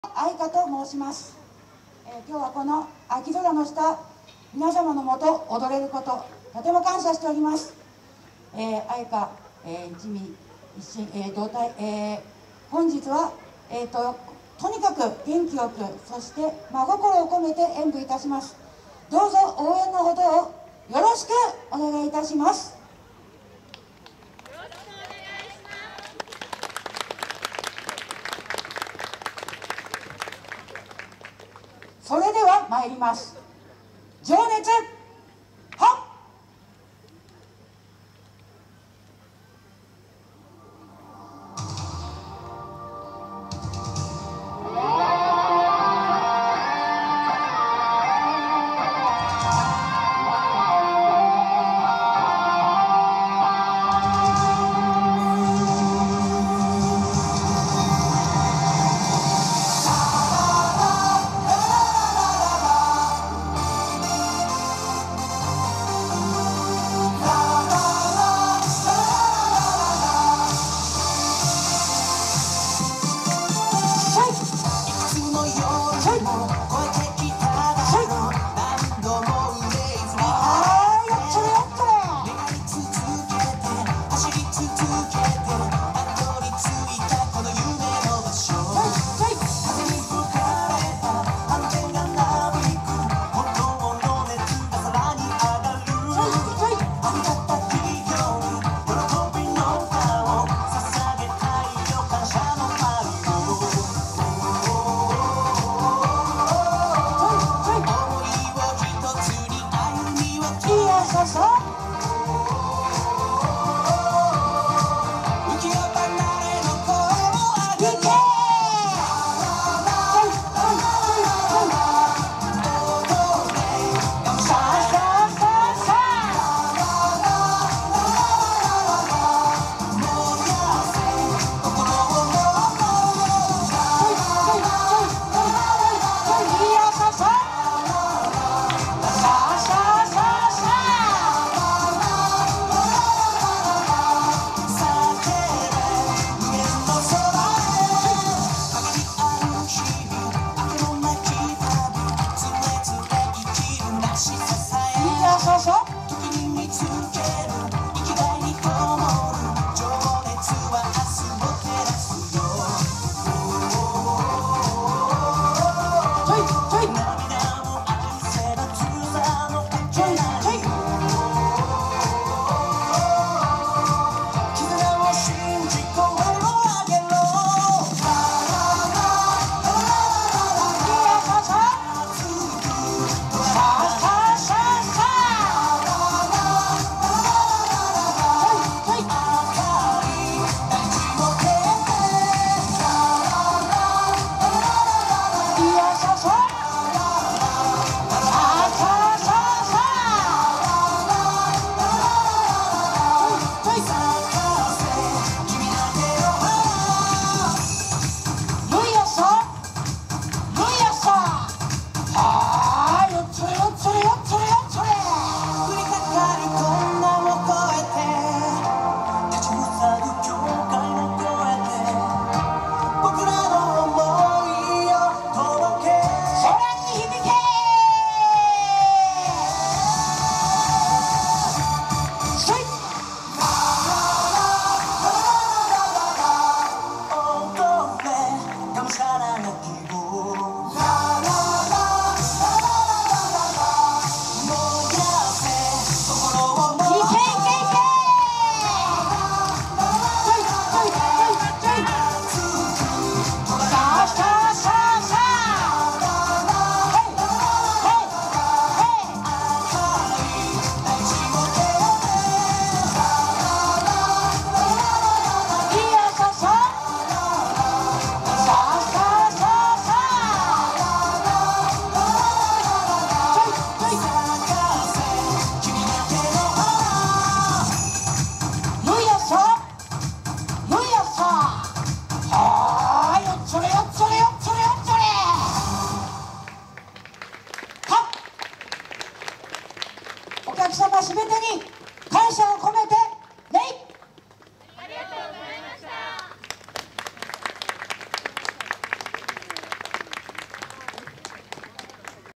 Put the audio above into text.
愛花と申します。今日はこの秋空の下、皆様のもと踊れること、とても感謝しております。愛花、一味一心、同体、本日は、とにかく元気よく、そして真心を込めて演舞いたします。どうぞ応援のほどをよろしくお願いいたします。それでは参ります。情熱はっ。はい。